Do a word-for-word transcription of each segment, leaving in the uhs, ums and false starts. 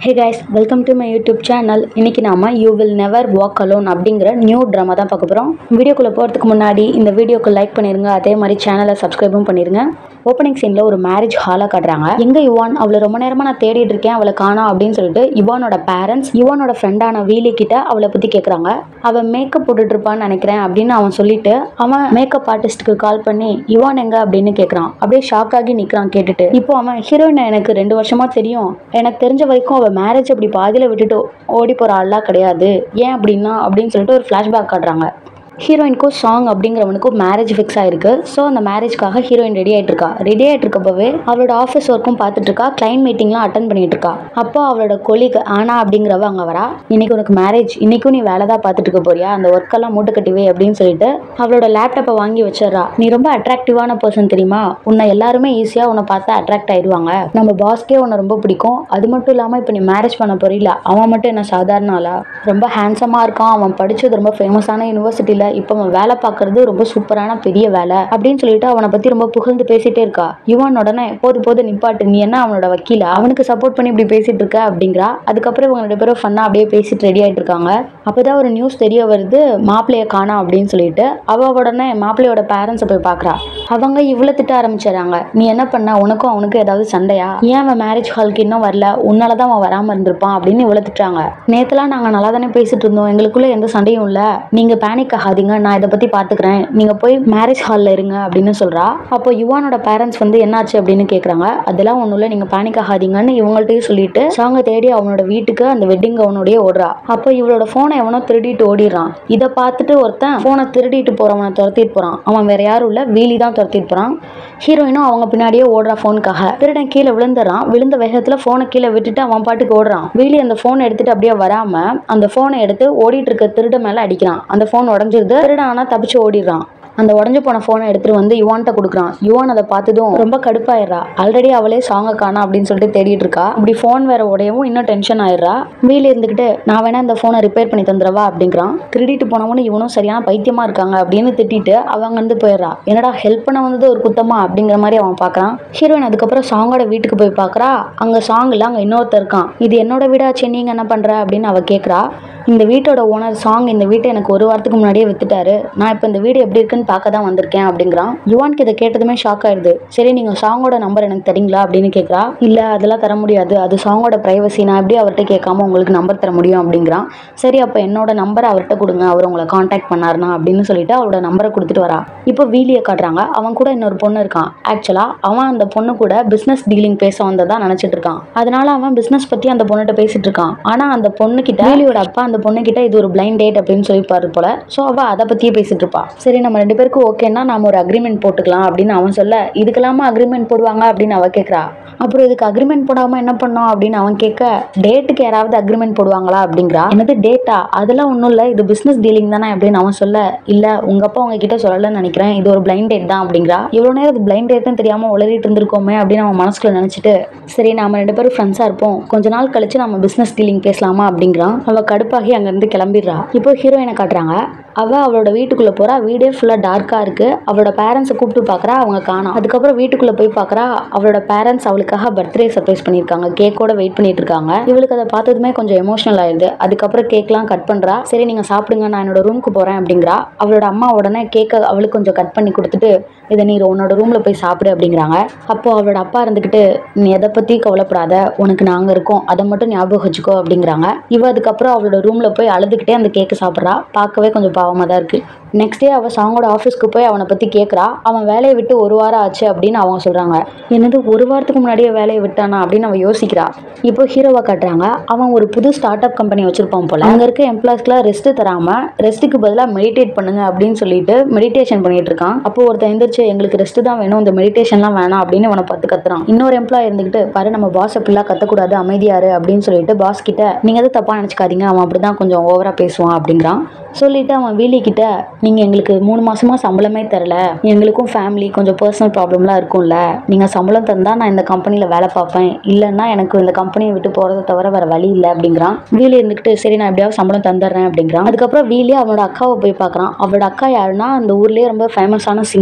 Hey guys, welcome to my YouTube channel. இன்னைக்கு நாம You Will Never Walk Alone அப்படிங்கிற new drama தான் பார்க்க போறோம். வீடியோக்குள்ள போறதுக்கு முன்னாடி இந்த வீடியோக்கு லைக் பண்ணிருங்க, அதே மாதிரி சேனலை சப்ஸ்கிரைபும் பண்ணிருங்க. ஓப்பனிங் சீன்ல ஒரு மேரேஜ் ஹாலை காட்டுறாங்க. எங்க யுவான், அவளை ரொம்ப நேரமா நான் தேடிட்டு இருக்கேன், அவளை காணோம் அப்படின்னு சொல்லிட்டு யுவானோட பேரண்ட்ஸ் யுவானோட ஃப்ரெண்டான வீலி கிட்ட அவளை பத்தி கேக்குறாங்க. அவ மேக்கப் போட்டுட்டு இருப்பான்னு நினைக்கிறேன் அப்படின்னு அவன் சொல்லிட்டு அவன் மேக்கப் ஆர்டிஸ்டுக்கு கால் பண்ணி யுவான் எங்க அப்படின்னு கேக்குறான். அப்படியே ஷாக் ஆகி நிக்கிறான் கேட்டுட்டு. இப்போ அவன் ஹீரோயின் எனக்கு ரெண்டு வருஷமா தெரியும், எனக்கு தெரிஞ்ச வரைக்கும் அவ மேரேஜ் அப்படி பாதியில விட்டுட்டு ஓடி போற ஆள்லாம் கிடையாது, ஏன் அப்படின்னா அப்படின்னு சொல்லிட்டு ஒரு ஃபிளாஷ்பேக் காட்டுறாங்க. ஹீரோயினுக்கும் சாங் அப்படிங்கிறவனுக்கும் மேரேஜ் ஃபிக்ஸ் ஆயிருக்கு. ஸோ அந்த மேரேஜ்க்காக ஹீரோயின் ரெடி ஆகிட்டு இருக்கா. ரெடி ஆகிட்டு இருக்கப்பவே அவளோட ஆஃபீஸ் ஒர்க்கும் பார்த்துட்டு இருக்கா, கிளைண்ட் மீட்டிங்லாம் அட்டன் பண்ணிட்டு இருக்கா. அப்போ அவளோட கொலீக் ஆனா அப்படிங்கிறவ அங்கே வரா. இன்னைக்கு உனக்கு மேரேஜ், இன்னைக்கும் நீ வேலை தான் பார்த்துட்டு இருக்க போறியா, அந்த ஒர்க்கெல்லாம் மூட்டை கட்டிவே அப்படின்னு சொல்லிட்டு அவளோட லேப்டாப்பை வாங்கி வச்சிடறா. நீ ரொம்ப அட்ராக்டிவான பர்சன் தெரியுமா, உன்னை எல்லாருமே ஈஸியாக உன்னை பார்த்தா அட்ராக்ட் ஆயிடுவாங்க, நம்ம பாஸ்க்கே உன்னை ரொம்ப பிடிக்கும். அது மட்டும் இல்லாமல் இப்போ நீ மேரேஜ் பண்ண போறீல, அவன் மட்டும் என்ன சாதாரண ஆளா, ரொம்ப ஹேண்ட்ஸமாக இருக்கான், அவன் படிச்சது ரொம்ப ஃபேமஸான யூனிவர்சிட்டியில், இப்போ அவன் வேலை பார்க்கறது ரொம்ப சூப்பரான பெரிய வேலை அப்படின்னு சொல்லிட்டு அவனை பத்தி ரொம்ப புகழ்ந்து பேசிட்டே இருக்கா. யுவான் உடனே போது போது நிப்பாட்டு, நீ என்ன அவனோட வக்கீல, அவனுக்கு சப்போர்ட் பண்ணி இப்படி பேசிட்டு இருக்க அப்படிங்கிறா. அதுக்கப்புறம் இவங்க ரெண்டு பேரும் ஃபன்னா அப்படியே பேசிட்டு ரெடி ஆயிட்டு இருக்காங்க. அப்பதான் ஒரு நியூஸ் தெரிய வருது, மாப்பிள்ளைய காணா அப்படின்னு சொல்லிட்டு. அவ உடனே மாப்பிள்ளையோட பேரண்ட்ஸை போய் பாக்குறா. அவங்க இவ்வளவு திட்ட ஆரம்பிச்சிடறாங்க. நீ என்ன பண்ண, உனக்கும் அவனுக்கு ஏதாவது சண்டையா, ஏன் அவன் மேரேஜ் ஹாலுக்கு இன்னும் வரல, உன்னாலதான் அவன் வராம இருந்திருப்பான் அப்படின்னு இவ்வளவு திட்டுறாங்க. நேத்துலாம் நாங்க நல்லா தானே பேசிட்டு இருந்தோம், எங்களுக்குள்ள எந்த சண்டையும் இல்ல, நீங்க பேனிக் ஆகாதீங்க, நான் இதை பத்தி பாத்துக்கிறேன், நீங்க போய் மேரேஜ் ஹால்ல இருங்க அப்படின்னு சொல்றா. அப்போ யுவானோட பேரண்ட்ஸ் வந்து என்னாச்சு அப்படின்னு கேக்குறாங்க. அதெல்லாம் ஒண்ணும் இல்ல, நீங்க பேனிக் ஆகாதீங்கன்னு இவங்கள்ட்டயும் சொல்லிட்டு சாங்க தேடி அவனோட வீட்டுக்கு அந்த வெட்டிங் கவுனோடய ஓடுறா. அப்போ இவளோட போனை எவனோ திருடிட்டு ஓடிடுறான். இதை பார்த்துட்டு ஒருத்தன் போனை திருடிட்டு போறவனை துரத்திட்டு போறான். அவன் வேற யாரும் இல்ல, வீலி தான் துரத்திட்டு போறான். ஹீரோயினும் அவங்க பின்னாடியே ஓடுறா. போனுக்காக திருடன் கீழே விழுந்துறான். விழுந்த வேகத்துல போனை கீழே விட்டுட்டு அவன் பாட்டுக்கு ஓடுறான். வீலி அந்த போனை எடுத்துட்டு அப்படியே வராம அந்த போனை எடுத்து ஓடிட்டு இருக்க திருட மேல அடிக்கிறான். அந்த போன் உடஞ்சிருது. திருடன் ஆனா தப்பிச்சு ஓடிடுறான். அந்த உடஞ்சு போன போனை எடுத்துட்டு வந்து யுவான்ட்ட கொடுக்குறான். யுவான் அதை பார்த்ததும் ரொம்ப கடுப்பாயிடுறா. ஆல்ரெடி அவளே சாங்க காணா அப்படின்னு சொல்லிட்டு தேடிட்டு இருக்கா. இப்படி போன் வேற உடையவும் இன்னும் டென்ஷன் ஆயிடுறா. வீல இருந்துகிட்டு நான் வேணா இந்த போனை ரிப்பேர் பண்ணி தந்துடவா அப்படிங்கிறான். திருடிட்டு போனவனு இவனும் சரியான பைத்தியமா இருக்காங்க அப்படின்னு திட்டிட்டு அவங்க வந்து போயிடுறா. என்னடா ஹெல்ப் பண்ண வந்தது ஒரு குத்தமா அப்படிங்கிற மாதிரி அவன் பாக்குறான். ஹீரோயின் அதுக்கப்புறம் சாங்கோட வீட்டுக்கு போய் பாக்குறா. அங்க சாங் இல்ல, அங்க இன்னொருத்தர் இருக்கான். இது என்னோட வீடாச்சு, நீங்க என்ன பண்ற அப்படின்னு அவ கேக்குறா. இந்த வீட்டோட ஓனர் சாங் இந்த வீட்டை எனக்கு ஒரு வாரத்துக்கு முன்னாடியே வித்துட்டாரு, நான் இப்போ இந்த வீடு எப்படி இருக்குன்னு பார்க்க தான் வந்திருக்கேன் அப்படிங்கிறான். யுவானுக்கு இதை கேட்டதுமே ஷாக் ஆயிடுது. சரி நீங்க சாங்கோட நம்பர் எனக்கு தரீங்களா அப்படின்னு கேட்குறா. இல்ல அதெல்லாம் தர முடியாது, அது சாங்கோட பிரைவசி, நான் எப்படி அவர்கிட்ட கேட்காம உங்களுக்கு நம்பர் தர முடியும் அப்படிங்கிறான். சரி அப்போ என்னோட நம்பரை அவர்கிட்ட கொடுங்க, அவர் உங்களை கான்டாக்ட் பண்ணாருனா அப்படின்னு சொல்லிட்டு அவரோட நம்பரை கொடுத்துட்டு வரா. இப்போ வீலியை காட்டுறாங்க. அவன் கூட இன்னொரு பொண்ணு இருக்கான். ஆக்சுவலா அவன் அந்த பொண்ணு கூட பிசினஸ் டீலிங் பேச வந்ததா நினைச்சிட்டு இருக்கான். அதனால அவன் பிசினஸ் பத்தி அந்த பொண்ணுகிட்ட பேசிட்டு இருக்கான். ஆனா அந்த பொண்ணு கிட்ட வீலியோட அப்பா அந்த பொண்ணு கிட்ட இது ஒரு பிளைண்ட் டேட் அப்படின்னு சொல்லிப்பாரு போல. சோ அவ அதை பத்தியே பேசிட்டு இருப்பா. சரி நம்ம ரெண்டு பேருக்கு ஓகேன்னா நாம ஒரு அக்ரிமெண்ட் போட்டுக்கலாம் அப்படின்னு அவன் சொல்ல, இதுக்கெல்லாமா அக்ரிமெண்ட் போடுவாங்க அப்படின்னு அவ கேட்கறா. அப்புறம் இதுக்கு அக்ரிமெண்ட் போடாம என்ன பண்ணோம் அப்படின்னு அவன் கேட்க, டேட்டுக்கு யாராவது அக்ரிமெண்ட் போடுவாங்களா அப்படிங்கிறா. என்னது டேட்டா, அதெல்லாம் ஒன்றும் இல்லை, இது பிசினஸ் டீலிங் தானே அப்படின்னு அவன் சொல்ல, இல்ல உங்க அப்பா உங்ககிட்ட சொல்லலன்னு நினைக்கிறேன், இது ஒரு பிளைண்ட் டேட் தான் அப்படிங்கிறா. இவ்வளவு நேரம் இது பிளைண்ட் டேட்னு தெரியாம உளறிட்டு இருந்திருக்கோமே அப்படின்னு அவன் மனசுக்குள்ள நினைச்சிட்டு, சரி நாம ரெண்டு பேரும் ஃப்ரெண்ட்ஸா இருப்போம், கொஞ்ச நாள் கழிச்சு நம்ம பிசினஸ் டீலிங் பேசலாமா அப்படிங்கிறான். அவ கடுப்பாகி அங்க இருந்து கிளம்பிடுறா. இப்போ ஹீரோயினை காட்டுறாங்க. அவ அவளோட வீட்டுக்குள்ள போறா. வீடே ஃபுல்லா டார்க்கா இருக்கு. அவளோட பேரண்ட்ஸை கூப்பிட்டு பாக்குறா, அவங்க காணோம். அதுக்கப்புறம் வீட்டுக்குள்ள போய் பாக்குறா. அவளோட பேரண்ட்ஸ் அவளுக்காக பர்த்டே சர்ப்ரைஸ் பண்ணிருக்காங்க, கேக்கோட வெயிட் பண்ணிட்டு இருக்காங்க. இவளுக்கு அதை பார்த்ததுமே கொஞ்சம் எமோஷனல் ஆயிடுது. அதுக்கப்புறம் கேக்லாம் கட் பண்றா. சரி நீங்க சாப்பிடுங்க, நான் என்னோட ரூமுக்கு போறேன் அப்படிங்கிறா. அவளோட அம்மா உடனே கேக்க அவளுக்கு கொஞ்சம் கட் பண்ணி கொடுத்துட்டு, இதை நீ உன்னோட ரூம்ல போய் சாப்பிடு அப்படிங்கிறாங்க. அப்போ அவளோட அப்பா இருந்துகிட்டு, நீ எதை பத்தி கவலைப்படாத, உனக்கு நாங்க இருக்கோம், அதை மட்டும் ஞாபகம் வச்சுக்கோ அப்படிங்கிறாங்க. இவ அதுக்கப்புறம் அவளோட ரூம்ல போய் அழுதுகிட்டே அந்த கேக்கு சாப்பிட்றா. பார்க்கவே கொஞ்சம் பாவமா தான் இருக்கு. நெக்ஸ்ட் டே அவள் சாங்கோட ஆஃபீஸ்க்கு போய் அவனை பற்றி கேட்குறா. அவன் வேலையை விட்டு ஒரு வாரம் ஆச்சு அப்படின்னு அவங்க சொல்கிறாங்க. என்னது ஒரு வாரத்துக்கு முன்னாடியே வேலையை விட்டானா அப்படின்னு அவன் யோசிக்கிறா. இப்போ ஹீரோவை காட்டுறாங்க. அவன் ஒரு புது ஸ்டார்ட் அப் கம்பெனி வச்சிருப்பான் போல. அங்கே இருக்க எம்ப்ளாய்ஸ்க்குலாம் ரெஸ்ட் தராமல் ரெஸ்ட்டுக்கு பதிலாக மெடிடேட் பண்ணுங்க அப்படின்னு சொல்லிட்டு மெடிடேஷன் பண்ணிட்டு இருக்கான். அப்போ ஒருத்தன் எந்திரிச்சு, எங்களுக்கு ரெஸ்ட் தான் வேணும், இந்த மெடிடேஷன்லாம் வேணாம் அப்படின்னு அவனை பார்த்து கத்துறான். இன்னொரு எம்ப்ளாய் இருந்துகிட்டு, பாரு நம்ம பாஸ் அப்படிலாம் கத்தக்கூடாது, அமைதியாரு அப்படின்னு சொல்லிட்டு பாஸ் கிட்ட, நீங்க எதுவும் தப்பா நினைச்சுக்காதீங்க, அவன் அப்படிதான் கொஞ்சம் ஓவரா பேசுவான் அப்படிங்கிறான். சொல்லிட்டு அவன் வீலி கிட்ட, நீங்க எங்களுக்கு மூணு மாசமா சம்பளமே தரல, எங்களுக்கும் ஃபேமிலி கொஞ்சம் பர்சனல் ப்ராப்ளம்லாம் இருக்கும்ல, நீங்க சம்பளம் தந்தா நான் இந்த கம்பெனில வேலை பார்ப்பேன், இல்லைன்னா எனக்கு இந்த கம்பெனியை விட்டு போறதை தவிர வேற வழி இல்லை அப்படிங்கிறான். வீலி இருந்துகிட்டு, சரி நான் எப்படியாவது சம்பளம் தந்துடுறேன் அப்படிங்கிறான். அதுக்கப்புறம் வீலி அவனோட அக்காவை போய் பார்க்கறான். அவளோட அக்கா யாருன்னா அந்த ஊர்லயே ரொம்ப ஃபேமஸான சிங்கர்.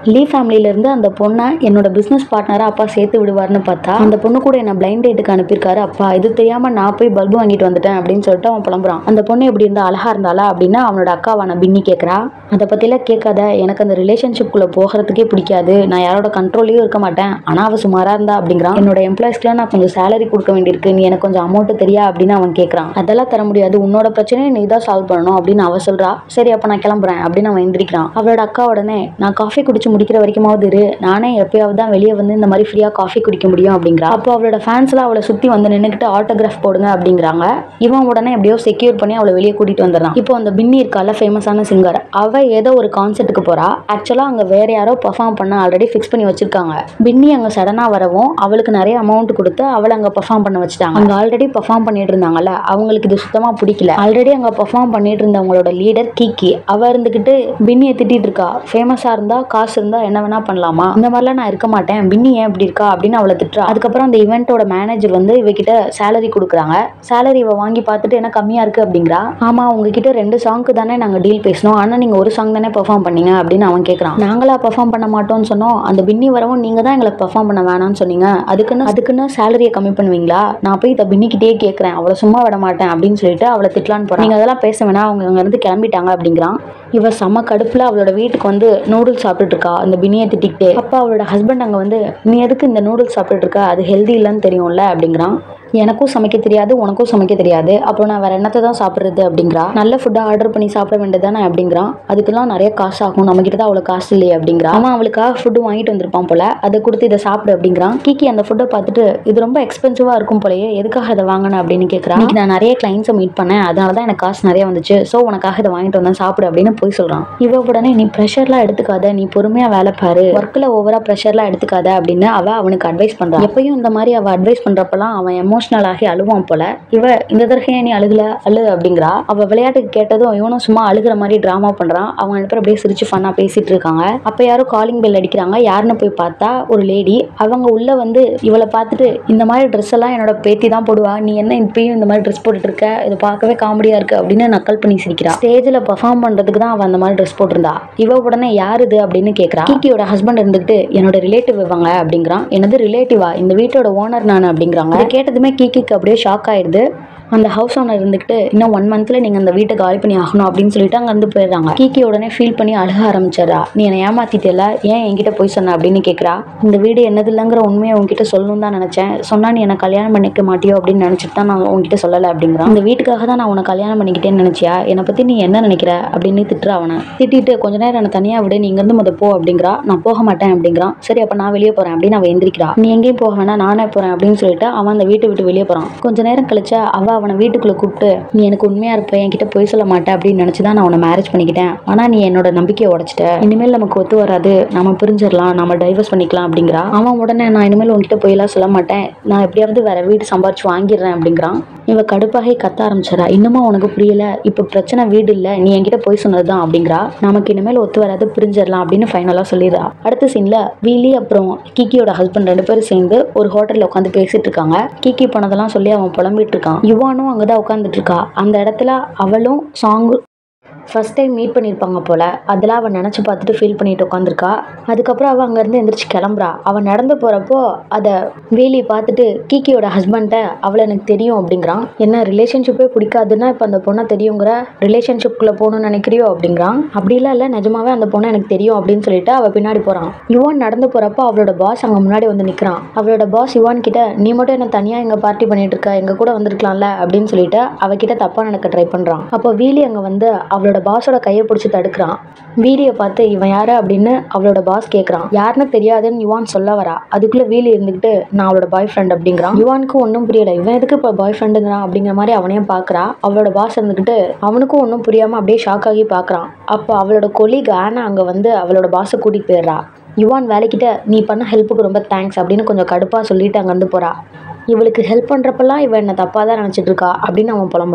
லீ ஃபேமிலியிலேருந்து அந்த பொண்ணை என்னோட பிஸ்னஸ் பார்ட்னராக அப்பா சேர்த்து விடுவார்னு பார்த்தா அந்த பொண்ணு கூட என்னை பிளைண்ட் டேட்டுக்கு அனுப்பியிருக்காரு அப்பா. இது தெரியாமல் நான் போய் பல்பு வாங்கிட்டு வந்துட்டேன் அப்படின்னு சொல்லிட்டு அவன் புலம்புறான். அந்த பொண்ணு எப்படி இருந்தா அழகாக இருந்தாளா அப்படின்னு அவனோட அக்காவான பின்னி கேட்குறா. அதை பற்றிலாம் கேட்காத, எனக்கு அந்த ரிலேஷன்ஷிப்குள்ளே போகிறதுக்கே பிடிக்காது, நான் யாரோட கண்ட்ரோலையும் இருக்க மாட்டேன், ஆனால் அவள் சுமாராக இருந்தா அப்படிங்கிறான். என்னோட எம்ப்ளாயிஸ்க்குலாம் நான் கொஞ்சம் சேலரி கொடுக்க வேண்டியிருக்கு, நீ எனக்கு கொஞ்சம் அமௌண்ட்டு தெரியா அப்படின்னு அவன் கேட்குறான். அதெல்லாம் தர முடியாது, உன்னோட பிரச்சனையை நீ தான் சால்வ் பண்ணணும் அப்படின்னு அவள் சொல்கிறா. சரி அப்போ நான் கிளம்புறேன் அப்படின்னு அவன் எந்திரிக்கிறான். அவளோட அக்கா உடனே நான் காஃபி குடிச்சு முடிக்கிற வரைக்குமாவது இரு, நானே எப்பயாவது தான் வெளியே வந்து இந்த மாதிரி ஃப்ரீயாக காஃபி குடிக்க முடியும் அப்படிங்கிறா. அப்போ அவளோட ஃபேன்ஸ்லாம் அவளை சுற்றி வந்து நின்றுக்கிட்டு ஆட்டோகிராஃப் போடுங்க அப்படிங்கிறாங்க. இவன் உடனே எப்படியோ செக்யூர் பண்ணி அவளை வெளியே கூட்டிகிட்டு வந்துடுறான். இப்போ அந்த பின்னி இருக்கால ஃபேமஸான சிங்கர், அவள் ஏதோ ஒரு கான்சர்ட்டுக்கு போகிறா. ஆக்சுவலாக அங்கே வேற யாரோ பர்ஃபார்ம் பண்ண ஆல்ரெடி ஃபிக்ஸ் பண்ணி வச்சிருக்காங்க. பின்னி அங்கே சடனாக வரவும் அவளுக்கு நிறைய அமௌண்ட் கொடுத்து அவளை அங்கே பர்ஃபார்ம் பண்ண வச்சுட்டாங்க. அங்கே ஆல்ரெடி பர்ஃபார்ம் பண்ணிட்டு இருந்தாங்கல்ல, அவங்களுக்கு இது சுத்தமாக பிடிக்கல. ஆல்ரெடி அங்கே பர்ஃபார்ம் பண்ணிட்டு இருந்தவங்களோட லீடர் கீக்கி அவ இருந்துக்கிட்டு பின்னியை திட்டிட்டு இருக்கா. ஃபேமஸாக இருந்தா காசு இருந்தா என்ன வேணா பண்ணலாமா, இந்த மாதிரிலாம் நான் இருக்க மாட்டேன், பின்னி ஏன் இப்படி இருக்கா அப்படின்னு அவளை திட்டுறா. அதுக்கப்புறம் அந்த இவெண்ட்டோட மேனேஜர் வந்து இவகிட்ட சேலரி கொடுக்குறாங்க. சேலரி இவ வாங்கி பார்த்துட்டு என்ன கம்மியா இருக்கு அப்படிங்கிறா. ஆமா உங்ககிட்ட ரெண்டு சாங்க்கு தானே நாங்க டீல் பேசணும், ஆனா நீங்க ஒரு சாங் தானே பெர்ஃபார்ம் பண்ணீங்க அப்படின்னு அவன் கேட்கறான். நாங்களா பெர்ஃபார்ம் பண்ண மாட்டோம்னு சொன்னோம், அந்த பின்னி வரவும் நீங்க தான் எங்களை பெர்ஃபார்ம் பண்ண வேணாம்னு சொன்னீங்க, அதுக்குன்னு அதுக்குன்னு சேலரியை கம்மி பண்ணுவீங்களா, நான் போய் இதை பின்னிக்கிட்டே கேட்கறேன், அவளை சும்மா விட மாட்டேன் அப்படின்னு சொல்லிட்டு அவளை திட்டலான்னு போறான். நீங்க அதெல்லாம் பேச வேணா, அவங்க அங்க இருந்து கிளம்பிட்டாங்க அப்படிங்கிறான். இவ செம்ம கடுப்புல அவளோட வீட்டுக்கு வந்து நூடுல்ஸ் சாப்பிட்டுட்டு இருக்கா அந்த பின்னியை திட்டிக்கிட்டே. அப்போ அவளோட ஹஸ்பண்ட் அங்கே வந்து நீ எதுக்கு இந்த நூடுல்ஸ் சாப்பிட்டுட்டு இருக்க, அது ஹெல்தி இல்லைன்னு தெரியும்ல அப்படிங்கிறான். எனக்கும் சமைக்க தெரியாது உனக்கும் சமைக்க தெரியாது, அப்புறம் நான் வேற என்னத்தை தான் சாப்பிட்றது அப்படிங்கிறா. நல்ல ஃபுட்டாக ஆர்டர் பண்ணி சாப்பிட வேண்டியதானே அப்படிங்கிறான். அதுக்கெல்லாம் நிறைய காசு ஆகும், நம்மகிட்ட தான் அவ்வளோ காசு இல்லையே அப்படிங்கிறா. அவன் அவளுக்காக ஃபுட்டு வாங்கிட்டு வந்திருப்பான் போல, அதை கொடுத்து இதை சாப்பிடு அப்படிங்கிறான். கீக்கி அந்த ஃபுட்டை பார்த்துட்டு இது ரொம்ப எக்ஸ்பென்சிவாக இருக்கும் போலயே, எதுக்காக அதை வாங்கினேன் அப்படின்னு கேட்குறான். இன்னைக்கு நான் நிறைய கிளைண்ட்ஸை மீட் பண்ணேன், அதனால தான் எனக்கு காசு நிறைய வந்துச்சு, ஸோ உனக்காக இதை வாங்கிட்டு வந்தேன் சாப்பிடு அப்படின்னு போய் சொல்கிறான். இவ உடனே நீ ப்ரெஷர்லாம் எடுத்துக்காத, நீ பொறுமையாக வேலை பாரு, ஒர்க்கில் ஓவராக ப்ரெஷர்லாம் எடுத்துக்காத அப்படின்னு அவள் அவனுக்கு அட்வைஸ் பண்ணுறான். எப்பயும் இந்த மாதிரி அவள் அட்வைஸ் பண்ணுறப்பெல்லாம் அவன் எமோஷனல் ஆகி அழுவான் போல. இவ இந்த தடவை நீ அழுகல அழு அப்படிங்கிறா. அவ விளையாட்டுக்கு கேட்டதும் இவனும் சும்மா அழுகிற மாதிரி டிராமா பண்றான். அவங்க ரெண்டு பேரும் அப்படியே சிரிச்சு ஃபன்னா பேசிட்டு இருக்காங்க. அப்ப யாரும் காலிங் பெல் அடிக்கிறாங்க. யாருன்னு போய் பார்த்தா ஒரு லேடி. அவங்க உள்ள வந்து இவளை பார்த்துட்டு இந்த மாதிரி ட்ரெஸ் எல்லாம் என்னோட பேத்தி தான் போடுவா, நீ என்ன இப்பயும் இந்த மாதிரி ட்ரெஸ் போட்டுட்டு இருக்க, இது பார்க்கவே காமெடியா இருக்கு அப்படின்னு நக்கல் பண்ணி சிரிக்கிறா. ஸ்டேஜ்ல பெர்ஃபார்ம் பண்றதுக்கு தான் அவ அந்த மாதிரி ட்ரெஸ் போட்டிருந்தா. இவ உடனே யாரு இது அப்படின்னு கேட்கறா. கீக்கியோட ஹஸ்பண்ட் இருந்துகிட்டு என்னோட ரிலேட்டிவ் இவங்க அப்படிங்கிறான். என்னது ரிலேட்டிவா, இந்த வீட்டோட ஓனர் நான் அப்படிங்கிறாங்க. அதை கேட்டதுமே கீக்கிக்கு அப்படியே ஷாக் ஆயிடுது. அந்த ஹவுஸ் ஓனர் இருந்துக்கிட்டு இன்னும் ஒன் மந்த்ல நீங்க அந்த வீட்டை காலி பண்ணி ஆகணும் அப்படின்னு சொல்லிட்டு அங்க இருந்து போயிடுறாங்க. கீக்கி உடனே ஃபீல் பண்ணி அழுக ஆரம்பிச்சிடறா. நீ என்னை ஏமாத்திட்டல, ஏன் என்கிட்ட போய் சொன்ன அப்படின்னு கேட்கறா. இந்த வீடு என்னது இல்லைங்கிற உண்மையை உங்ககிட்ட சொல்லணும் தான் நினைச்சேன், சொன்னா நீ என்ன கல்யாணம் பண்ணிக்க மாட்டியோ அப்படின்னு நினைச்சிட்டு தான் நான் உங்ககிட்ட சொல்லலை அப்படிங்கிறான். இந்த வீட்டுக்காக தான் நான் உன்னை கல்யாணம் பண்ணிக்கிட்டேன்னு நினைச்சியா, என்னை பத்தி நீ என்ன நினைக்கிற அப்படின்னு திட்டுறா. அவனை திட்டிட்டு கொஞ்ச நேரம் என்னை தனியா விட, நீ இங்கிருந்து முத போ அப்படிங்கிறா. நான் போக மாட்டேன் அப்படிங்கிறான். சரி அப்ப நான் வெளியே போறேன் அப்படின்னு அவன் எந்திரிக்கிறா. நீ எங்கேயும் போக வேணா, நானே போறேன் அப்படின்னு சொல்லிட்டு அவன் அந்த வீட்டை விட்டு வெளியே போறான். கொஞ்ச நேரம் கழிச்சா அவ அவனை வீட்டுக்குள்ள கூப்பிட்டு நீ எனக்கு உண்மையா இருப்ப, என்கிட்ட போய் சொல்ல மாட்டேன் அப்படின்னு நினைச்சுதான் நான் உன்னை மேரேஜ் பண்ணிக்கிட்டேன், ஆனா நீ என்னோட நம்பிக்கையை உடைச்சிட்ட, இனிமேல் நமக்கு ஒத்து வராது, நம்ம பிரிஞ்சிடலாம், நம்ம டைவர்ஸ் பண்ணிக்கலாம் அப்படிங்கிறா. அவன் உடனே நான் இனிமேல் உங்ககிட்ட போயெல்லாம் சொல்ல மாட்டேன், நான் எப்படியாவது வேற வீடு சம்பாரிச்சு வாங்கிடுறேன் அப்படிங்கிறான். இவ கடுப்பாகி கத்த ஆரம்பிச்சிடா. இன்னுமா உனக்கு புரியல, இப்ப பிரச்சனை வீடு இல்ல, நீ என்கிட்ட போய் சொன்னதுதான் அப்படிங்கிறா. நமக்கு இனிமேல் ஒத்து வராது, பிரிஞ்சிடலாம் அப்படின்னு ஃபைனலா சொல்லிடுறா. அடுத்த சீன்ல வீலி அப்புறம் கிக்கியோட ஹஸ்பண்ட் ரெண்டு பேரும் சேர்ந்து ஒரு ஹோட்டல்ல உட்காந்து பேசிட்டு இருக்காங்க. கிக்கி போனதெல்லாம் சொல்லி அவன் புலம்பிட்டு இருக்கான். யுவானும் அங்கதான் உட்காந்துட்டு இருக்கா. அந்த இடத்துல அவளும் சாங் ஃபர்ஸ்ட் டைம் மீட் பண்ணியிருப்பாங்க போல, அதெல்லாம் அவன் நினச்சி பார்த்துட்டு ஃபீல் பண்ணிட்டு உட்காந்துருக்கா. அதுக்கப்புறம் அவள் அங்கேருந்து எந்திரிச்சு கிளம்புறா. அவன் நடந்து போகிறப்போ அதை வேலியை பார்த்துட்டு கீக்கியோட ஹஸ்பண்ட்டை அவளை எனக்கு தெரியும் அப்படிங்கிறான். என்ன ரிலேஷன்ஷிப்பே பிடிக்காதுன்னா இப்போ அந்த பொண்ணை தெரியுங்கிற, ரிலேஷன்ஷிப்குள்ளே போகணும்னு நினைக்கிறியோ அப்படிங்கிறான். அப்படிலாம் இல்லை, நிஜமாவே அந்த பொண்ணை எனக்கு தெரியும் அப்படின்னு சொல்லிட்டு அவள் பின்னாடி போகிறான். யுவான் நடந்து போகிறப்போ அவளோட பாஸ் அங்கே முன்னாடி வந்து நிற்கிறான். அவளோட பாஸ் யுவான் கிட்ட நீ மட்டும் என்ன தனியாக எங்கே பார்ட்டி பண்ணிட்டு இருக்க, எங்கள் கூட வந்திருக்கலாம்ல அப்படின்னு சொல்லிட்டு அவகிட்ட தப்பாக நடக்க ட்ரை பண்ணுறான். அப்போ வீலி அங்கே வந்து அவளோட பாஸோட கையை பிடிச்சி தடுக்கிறான். வீலியை பார்த்து இவன் யாரு அப்படின்னு அவளோட பாஸ் கேட்குறான். யாருன்னு தெரியாதுன்னு யுவான் சொல்ல வரா. அதுக்குள்ள வீலி இருந்துக்கிட்டு நான் அவளோட பாய் ஃப்ரெண்ட் அப்படிங்கிறான். யுவானுக்கு ஒன்றும் புரியல, இவன் எதுக்கு இப்போ பாய் ஃப்ரெண்டுங்கிறான் அப்படிங்கிற மாதிரி அவனையும் பார்க்குறா. அவளோட பாஸ் இருந்துக்கிட்டு அவனுக்கும் ஒன்றும் புரியாமல் அப்படியே ஷாக் ஆகி பார்க்குறான். அப்போ அவளோட கொலீக் ஆனா அங்கே வந்து அவளோட பாஸை கூட்டிகிட்டு போயிடுறா. யுவான் வேலைக்கிட்ட நீ பண்ண ஹெல்ப்புக்கு ரொம்ப தேங்க்ஸ் அப்படின்னு கொஞ்சம் கடுப்பாக சொல்லிட்டு அங்கேருந்து போகிறா. இவளுக்கு ஹெல்ப் பண்ணுறப்பெல்லாம் இவன் என்ன தப்பாக தான் நினச்சிட்டு இருக்கா அப்படின்னு அவன் புலம்புறான்.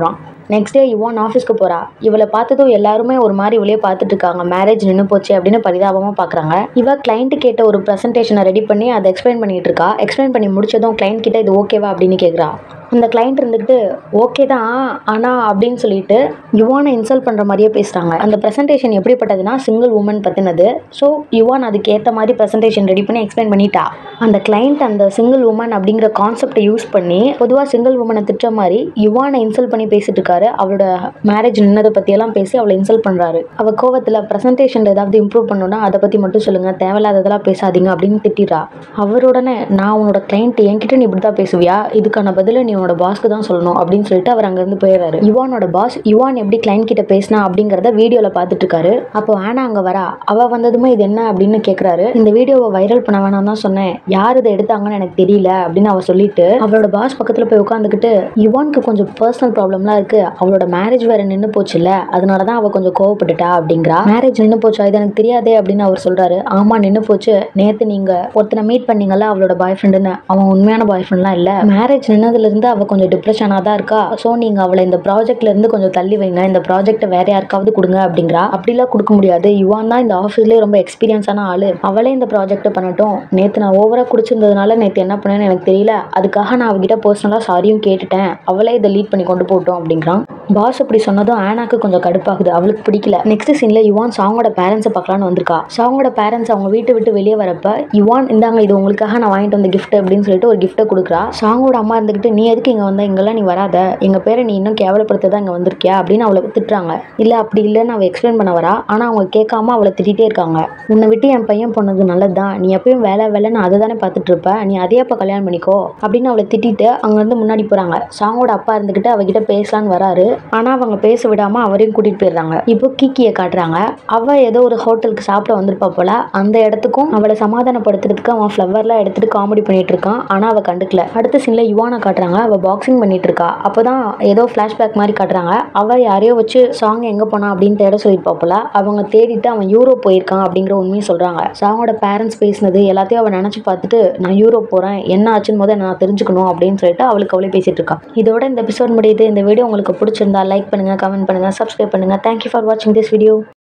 நெக்ஸ்ட் டே யுவான் ஆஃபீஸ்க்கு போறா. இவளை பார்த்ததும் எல்லாருமே ஒரு மாதிரி இவளையே பார்த்துட்டு இருக்காங்க. மேரேஜ் நின்று போச்சு அப்படின்னு பரிதாபமா பாக்குறாங்க. இவ கிளைண்ட் கேட்ட ஒரு ப்ரெசன்டேஷனை ரெடி பண்ணி அதை எக்ஸ்பிளைன் பண்ணிட்டு இருக்கா. எக்ஸ்பிளைன் பண்ணி முடிச்சதும் கிளைண்ட் கிட்ட இது ஓகேவா அப்படின்னு கேட்குறா. அந்த கிளைண்ட் இருந்துக்கிட்டு ஓகே தான் ஆனால் அப்படின்னு சொல்லிட்டு யுவானை இன்சல்ட் பண்ணுற மாதிரியே பேசுகிறாங்க. அந்த ப்ரெசன்டேஷன் எப்படிப்பட்டதுன்னா சிங்கிள் உமன் பற்றினது. ஸோ யுவான் அதுக்கு ஏற்ற மாதிரி ப்ரெசன்டேஷன் ரெடி பண்ணி எக்ஸ்பிளைன் பண்ணிட்டா. அந்த கிளைண்ட் அந்த சிங்கிள் உமன் அப்படிங்கிற கான்செப்டை யூஸ் பண்ணி பொதுவாக சிங்கிள் உமனை திட்டுற மாதிரி யுவானை இன்சல்ட் பண்ணி பேசிட்டு இருக்காரு. அவளோட மேரேஜ் நின்னதை பற்றியெல்லாம் பேசி அவளை இன்சல்ட் பண்ணுறாரு. அவள் கோவத்தில் ப்ரெசன்டேஷன் ஏதாவது இம்ப்ரூவ் பண்ணணும்னா அதை பற்றி மட்டும் சொல்லுங்கள், தேவையில்லாததெல்லாம் பேசாதீங்க அப்படின்னு திட்டிடுறா. அவருடனே நான் உன்னோட கிளைண்ட் என்கிட்ட நீ இப்படி தான் பேசுவியா, இதுக்கான பதிலை நீ உன்னோட பாஸ்க்கு தான் சொல்லணும் அப்படின்னு சொல்லிட்டு அவர் அங்கேருந்து போயிடுறாரு. யுவானோட பாஸ் யுவான் எப்படி கிளைண்ட் கிட்ட பேசினா அப்படிங்கிறத வீடியோவில் பார்த்துட்டு இருக்காரு. அப்போ ஆனா அங்கே வரா. அவள் வந்ததுமே இது என்ன அப்படின்னு கேட்குறாரு. இந்த வீடியோவை வைரல் பண்ண வேணாம் தான் சொன்னேன், யார் இதை எடுத்தாங்கன்னு எனக்கு தெரியல அப்படின்னு அவள் சொல்லிட்டு அவளோட பாஸ் பக்கத்தில் போய் உட்காந்துக்கிட்டு யுவானுக்கு கொஞ்சம் பர்சனல் ப்ராப்ளம்லாம் இருக்கு, அவளோட மேரேஜ் வேற நின்று போச்சுல்ல, அதனால தான் அவள் கொஞ்சம் கோவப்பட்டுட்டா அப்படிங்கிறா. மேரேஜ் நின்று போச்சா, இது எனக்கு தெரியாதே அப்படின்னு அவர் சொல்றாரு. ஆமா நின்று போச்சு, நேற்று நீங்க ஒருத்தனை மீட் பண்ணீங்கல்ல அவளோட பாய் ஃப்ரெண்டுன்னு, அவன் உண்மையான பாய் ஃப்ரெண்ட்லாம் இல்லை, மேரேஜ் நின்னதுல இருந்து அவள் கொஞ்சம் டிப்ரெஷனாக தான் இருக்கா. ஸோ நீங்கள் அவளை இந்த ப்ராஜெக்ட்ல இருந்து கொஞ்சம் தள்ளி வைங்க, இந்த ப்ராஜெக்ட்டை வேற யாருக்காவது கொடுங்க அப்படிங்கிறா. அப்படிலாம் கொடுக்க முடியாது, யுவான் தான் இந்த ஆஃபீஸ்லேயே ரொம்ப எக்ஸ்பீரியன்ஸான ஆளு, அவளே இந்த ப்ராஜெக்ட்டை பண்ணட்டும். நேற்று நான் ஓவராக குடிச்சிருந்ததுனால நேற்று என்ன பண்ணேன்னு எனக்கு தெரியல, அதுக்காக நான் அவகிட்ட பர்சனலாக சாரியும் கேட்டுட்டேன், அவளே இதை லீட் பண்ணி கொண்டு போட்டோம் அப்படிங்கிறான். பாஸ் அப்படி சொன்னதும் ஆனாக்கு கொஞ்சம் கடுப்பாகுது, அவளுக்கு பிடிக்கல. நெக்ஸ்ட் சீன்ல யுவான் சாங்கோட பேரண்ட்ஸை பார்க்கலான்னு வந்திருக்கா. சாங்கோட பேரண்ட்ஸ் அவங்க வீட்டை விட்டு வெளியே வரப்ப யுவான் இந்தாங்க இது உங்களுக்காக நான் வாங்கிட்டு வந்த கிஃப்ட் அப்படின்னு சொல்லிட்டு ஒரு கிஃப்ட்டை கொடுக்குறா. சாங்கோட அம்மா இருந்துக்கிட்டு நீ எதுக்கு இங்கே வந்த, இங்கெல்லாம் நீ வராத, எங்கள் பேரை நீ இன்னும் கேவலப்படுத்த தான் இங்கே வந்திருக்கியா அப்படின்னு அவளை திட்டுறாங்க. இல்லை அப்படி இல்லைன்னு அவள் எக்ஸ்பிளைன் பண்ண வரா. ஆனால் அவங்க கேட்காம அவளை திட்டிகிட்டே இருக்காங்க. உன்னை விட்டு என் பையன் பொண்ணது நல்லது தான், நீ எப்பயும் வேலை வேலைன்னு அதை தானே பார்த்துட்டு இருப்ப, நீ அதே அப்போ கல்யாணம் பண்ணிக்கோ அப்படின்னு அவளை திட்டிட்டு அங்கேருந்து முன்னாடி போகிறாங்க. சாங்கோட அப்பா இருந்துக்கிட்டு அவகிட்ட பேசலான்னு வராரு. ஆனால் அவங்க பேச விடாமல் அவரையும் கூட்டிகிட்டு போயிடுறாங்க. இப்போ கிக்கியை காட்டுறாங்க. அவள் ஏதோ ஒரு ஹோட்டலுக்கு சாப்பிட வந்திருப்பா போல. அந்த இடத்துக்கும் அவளை சமாதானப்படுத்துறதுக்கு அவன் ஃப்ளவர்லாம் எடுத்துட்டு காமெடி பண்ணிட்டு இருக்கான். ஆனால் அவள் கண்டுக்கல. அடுத்த சீன்ல யுவானை காட்டுறாங்க. அவள் பாக்ஸிங் பண்ணிட்டு இருக்கா. அப்போதான் ஏதோ ஃப்ளாஷ்பேக் மாதிரி காட்டுறாங்க. அவள் யாரையோ வச்சு சாங் எங்கே போனா அப்படின்னு தேட சொல்லியிருப்பா போல. அவங்க தேடிட்டு அவன் யூரோப் போயிருக்கான் அப்படிங்கிற உண்மையை சொல்கிறாங்க. சாங்கோட பேரண்ட்ஸ் பேசினது எல்லாத்தையும் அவள் நினச்சி பார்த்துட்டு நான் யூரோப் போகிறேன், என்ன ஆச்சுன்னு போது நான் தெரிஞ்சுக்கணும் அப்படின்னு சொல்லிட்டு அவளுக்கு அவளே பேசிட்டு இருக்கா. இதோட இந்த எபிசோட் முடியுது. இந்த வீடியோ உங்களுக்கு பிடிச்சிருந்தா லைக் பண்ணுங்க, கமெண்ட் பண்ணுங்க, சப்ஸ்கிரைப் பண்ணுங்க. தேங்க்யூ ஃபார் வாட்சிங் திஸ் வீடியோ.